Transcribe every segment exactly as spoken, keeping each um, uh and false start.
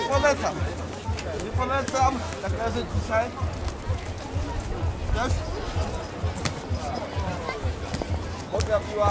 polecam. Nie polecam, tak leży dzisiaj. Wiesz? Mokra piła.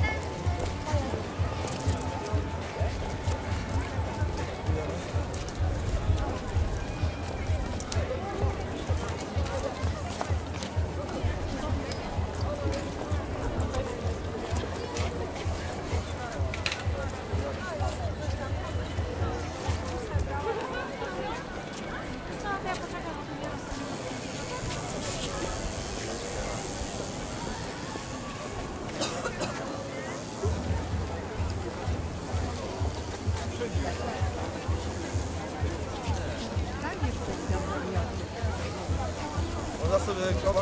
Można sobie krowa.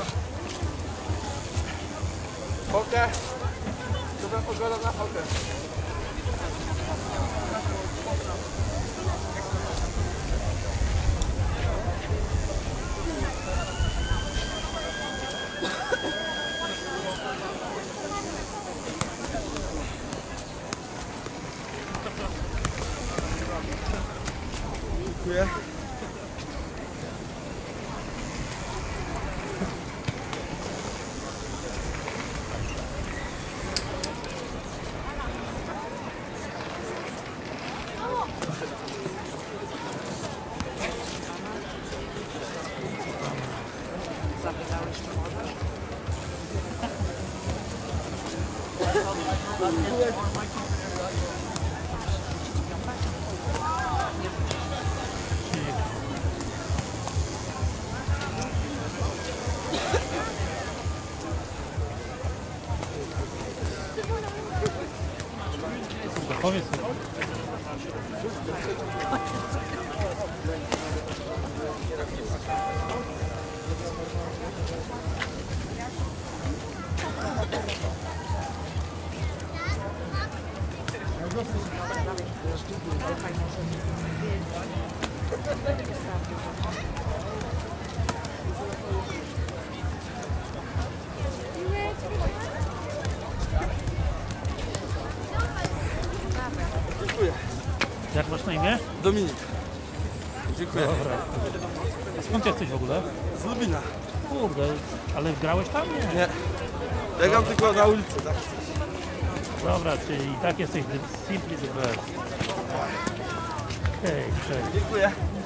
Okę. Dobra pogoda na okę. Dziękuję. Zapytałeś, czy możesz? Powiedz. Dziękuję. Jak masz na imię? Dominik. Dziękuję. Dobra. A skąd jesteś w ogóle? Z Lubina. Kurde, ale grałeś tam? Nie. Nie. Ja gram tylko na ulicy, tak? Dobra, czyli i tak jesteś simply the best. Hej, cześć. Dziękuję.